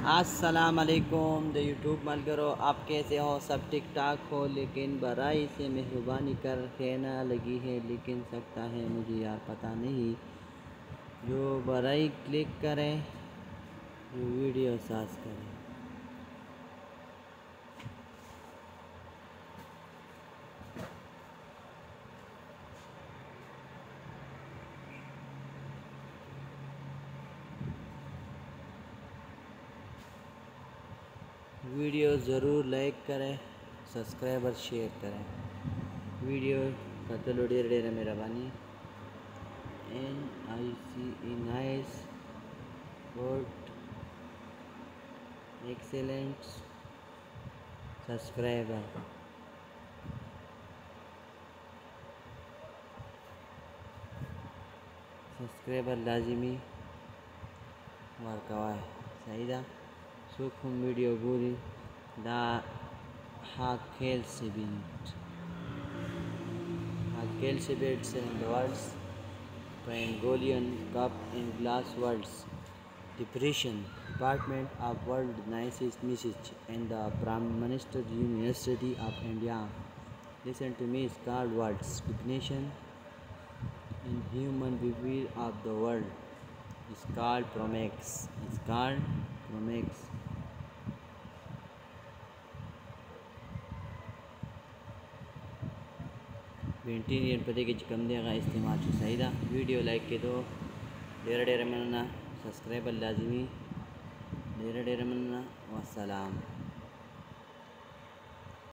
अस्सलाम वालेकुम the YouTube मल करो। आप कैसे हो? सब ठीक ठाक हो, लेकिन बराई से मेहरबानी कर कहना लगी है, लेकिन सकता है मुझे यार पता नहीं। जो बराई क्लिक करें, जो वीडियो सर्च करें। वीडियो ज़रूर लाइक करें, सब्सक्राइब और शेयर करें। वीडियो का चलो डेर डेर मेहरबानी। NICE nice, good, excellent, subscriber लाजिमी वारकवा सईदा सुखम वीडियो पूरी दा Hakel Cebit in the world's Pangolian Cup in Glass World's Depression Department of World Nicest Message and the Prime Minister University of India. Listen to me, Scarred Words definition in human behavior of the world is called Promex. Is called Promex. बेंटीन पते के कम देगा इस्तेमाल सही था। Video like के दो, डेरा डेरा मनना, subscriber लाजमी, डेरा डेरा मनना। वस्सलाम।